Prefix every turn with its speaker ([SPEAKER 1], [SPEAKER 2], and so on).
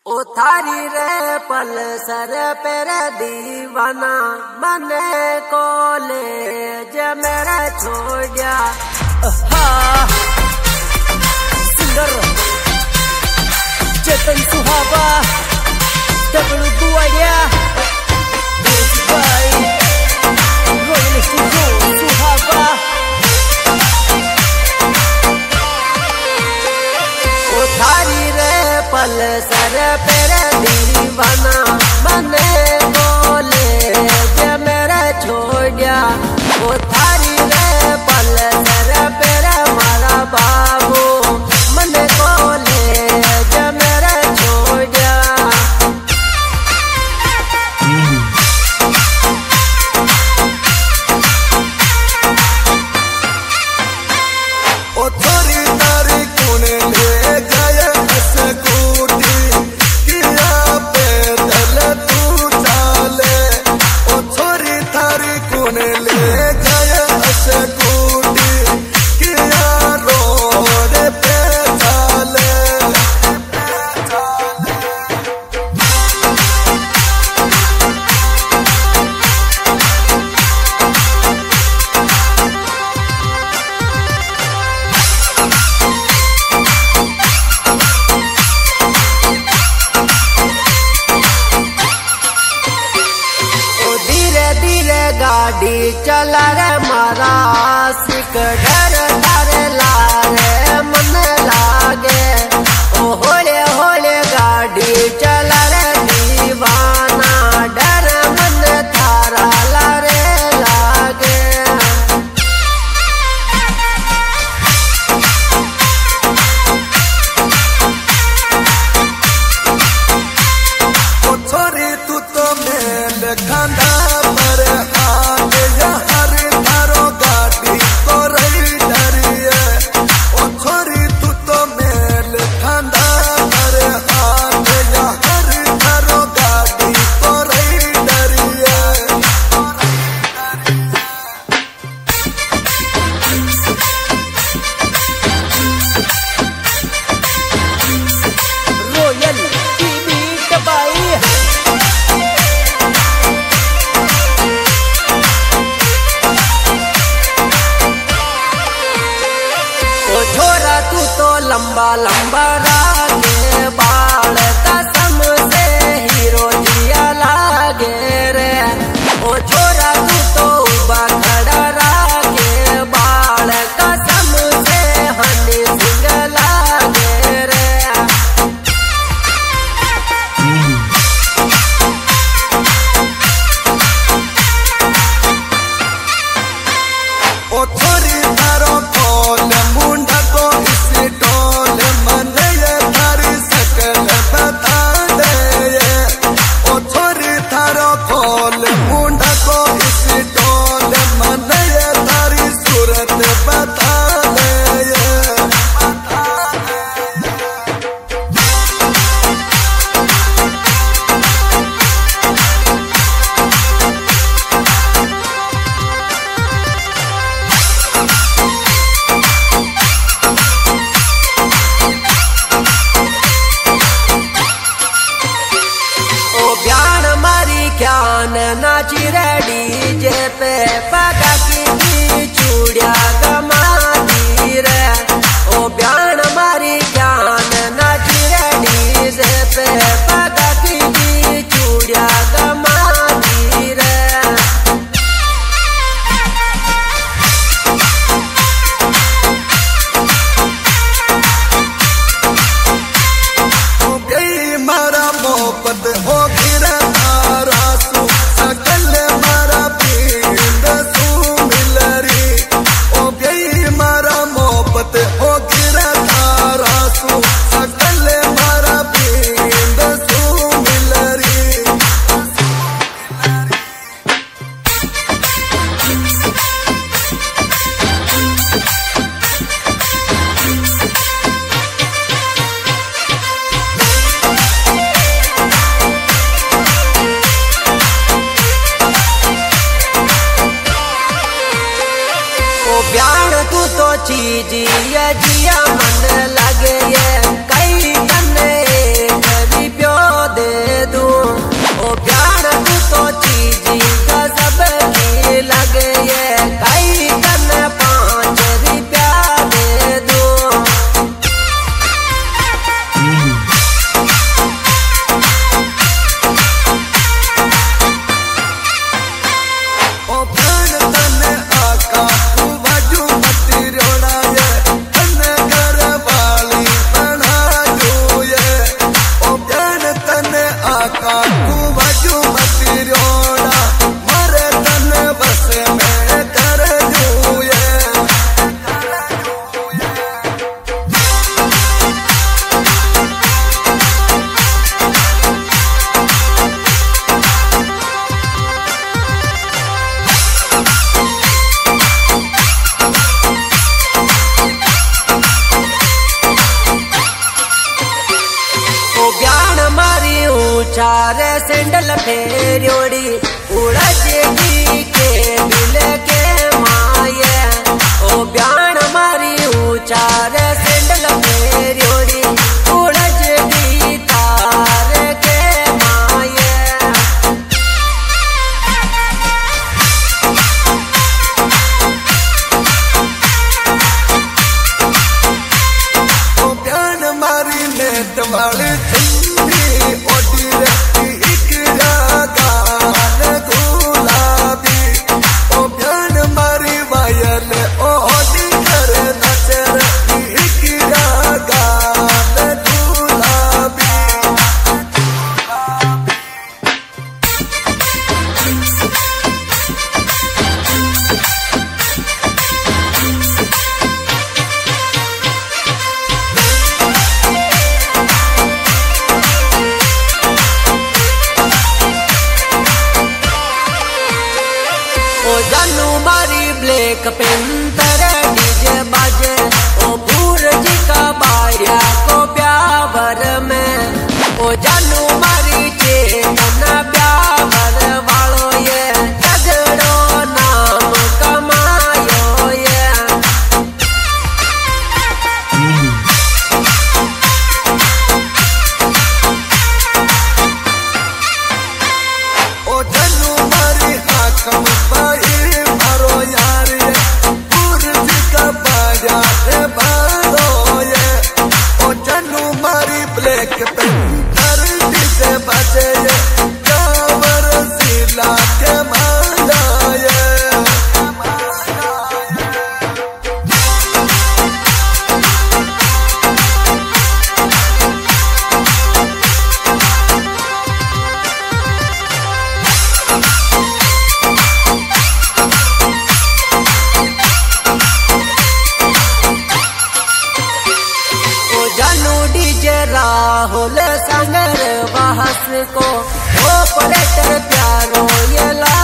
[SPEAKER 1] ओ थारी रे पल सर पर दीवाना मने को ले ज मेरा छोड़ गया।
[SPEAKER 2] सिंगर चेतन सुहाबा डबल बुआया रॉयल स्टूडियो सुहाबा।
[SPEAKER 1] ओ थारी रे पल सर पर दीवाना मने को ले ज मेरा छोड़ गया। ओ थारी रे पल सर पर मारा बाबू मने को ले ज मेरा छोड़ गया।
[SPEAKER 3] ओ थोड़ी तारी कोने ले गया स्कूटी किया पैदल तू चाले। ओ थोड़ी तारी कोने ले गया स्कूटी किया रोड पे चाले।
[SPEAKER 1] गाड़ी चला रे मारा सिक डर डर लारे मन लागे। ओ होले होले गाड़ी चला रे दीवाना डर मन थारा लारे लागे।
[SPEAKER 3] ओ छोरी तू तो मेल खाना पर आगे यार थारो गाड़ी तो रही डरिए। ओ छोरी तू तो मेल खाना पर आगे यार थारो गाड़ी तो रही डरिए।
[SPEAKER 2] रॉयल टीवी दबाई
[SPEAKER 1] ओ छोरा तू तो लंबा लंबा रागे बाल कसम से हीरो जिया लागे रे। ओ छोरा तू तो बखड़ा रागे बाल कसम से हनी सिंह लागे रे।
[SPEAKER 3] ओ छोरी थारो खोल मुंडा को इस टोल मन ये थारी सकल बता दे। ओ छोरी थारो खोल मुंडा को इस टोल मन ये थारी सूरत बता दे।
[SPEAKER 1] ओ ब्यान मारी ज्ञान नाची रेडी जे पे पगा की चूड़िया गमा दी रे। ओ ब्यान मारी ज्ञान नाची रेडी जे पे पगा की चूड़िया गमा दी रे।
[SPEAKER 3] हो गई मारा मोहब्बत हो गिरा तारा सू सकल मारा पींद सू मिलरी। हो गई मारा मोहब्बत हो गिरा तारा सू सकल मारा पींद सू मिलरी।
[SPEAKER 1] ऊंचा रे सैंडल फेरियोड़ी उड़ा जेगी के दिल के माये ओ ब्यान मारी ऊंचा रे सैंडल फेरियोड़ी उड़ा जेगी तार के माये
[SPEAKER 3] ओ ब्यान मारी नेट वाली चुन्नी ओडी रखी इकरा गाल गुलाबी ओ ब्यान मारी वायल ओडी कर नचर इकरा गाल गुलाबी
[SPEAKER 1] ओ जानू मारी ब्लैक पेंटर डीजे बाजे ओ भूर जी का बाया को ब्यावर में ओ जानू मारी चेतन ब्यावर वालो ये तगड़ो नाम कमायो ये
[SPEAKER 3] ओ जनू मारी हाकम पाई मारो यार ये पूर्व का बाजा रे बारो ये ओ जनू मारी ब्लैक पेंटर डीजे बजे ये कावर सिला के माला ये
[SPEAKER 1] ओ जानू डीजे राहुल संगर बहस को ऑपरेटर प्यारो ये ला